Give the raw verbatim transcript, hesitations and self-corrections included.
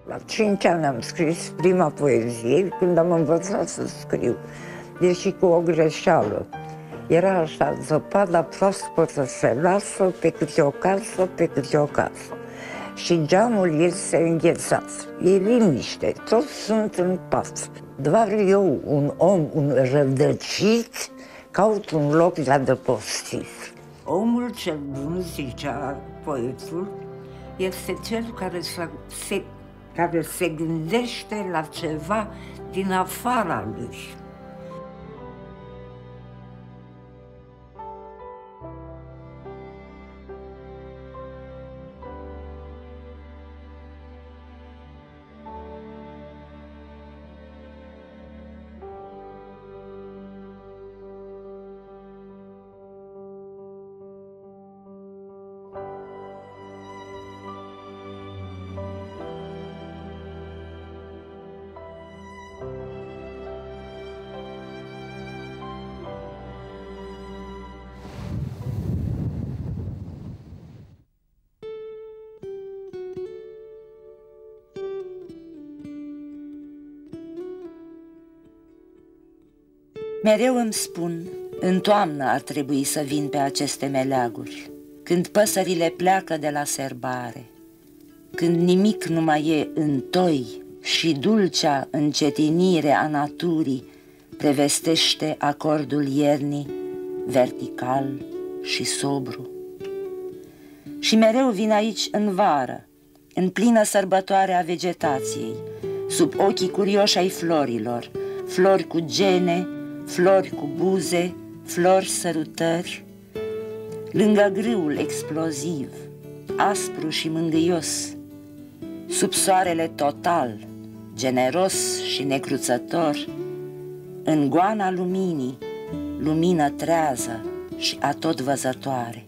La cinci ani am scris prima poezie, când am învățat să scriu, deși cu o greșeală. Era așa, zăpada proaspătă se lasă pe câte o casă, pe câte o casă. Și geamul este înghețat, e liniște, toți sunt în pat. Doar eu, un om, un rădăcit, caut un loc de adăpostit. Omul cel bun, zicea poetul, este cel care se, care se gândește la ceva din afara lui. Mereu îmi spun, în toamnă ar trebui să vin pe aceste meleaguri, când păsările pleacă de la serbare, când nimic nu mai e întoi și dulcea încetinire a naturii prevestește acordul iernii, vertical și sobru. Și mereu vin aici în vară, în plină sărbătoare a vegetației, sub ochii curioși ai florilor, flori cu gene, flori cu buze, flori sărutări, lângă grâul exploziv, aspru și mângâios, sub soarele total, generos și necruțător, în goana luminii, lumină trează și atot văzătoare.